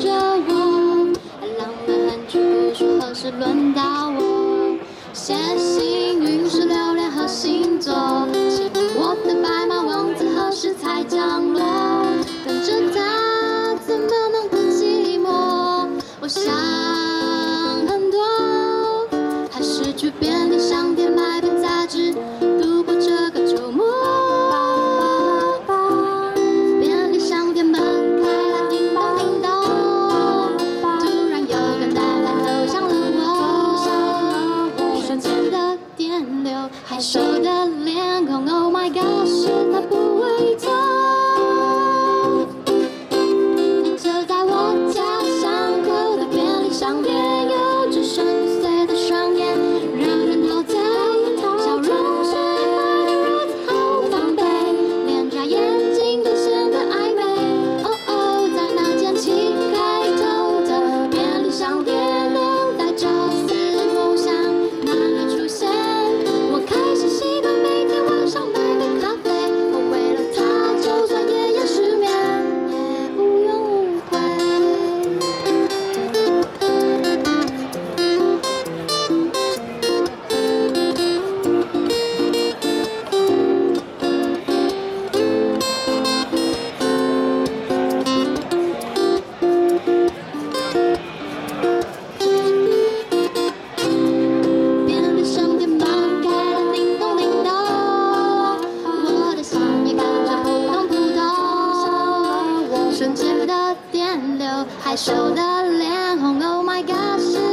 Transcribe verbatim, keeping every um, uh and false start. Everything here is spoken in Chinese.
的我，浪漫韩剧不说何时轮到我？写幸运是流年和星座，请问我的白马王子何时才降落？跟着他怎么能不寂寞？我想很多，还是去便利商店买本杂志，度过这个周末。便利商店门开了，叮咚叮咚，突然有个男孩走向了我，瞬间的电流，害羞的脸孔 ，Oh my God， 是他不会痛。就在我家巷口的便利商店，有只深邃的双眼，让人陶醉，笑容是爱的如此毫无防备，脸颊眼睛都显得暧昧。哦哦，在那间七开头的便利商店，等待朝思暮想男孩出现。我开始习惯每天晚上买杯咖啡，我为了他，就算夜夜失眠，也无怨无悔。便利商店门开了，叮咚叮咚，我的心也跟着扑通扑通，瞬间的电流，害羞的脸红 ，Oh my God，是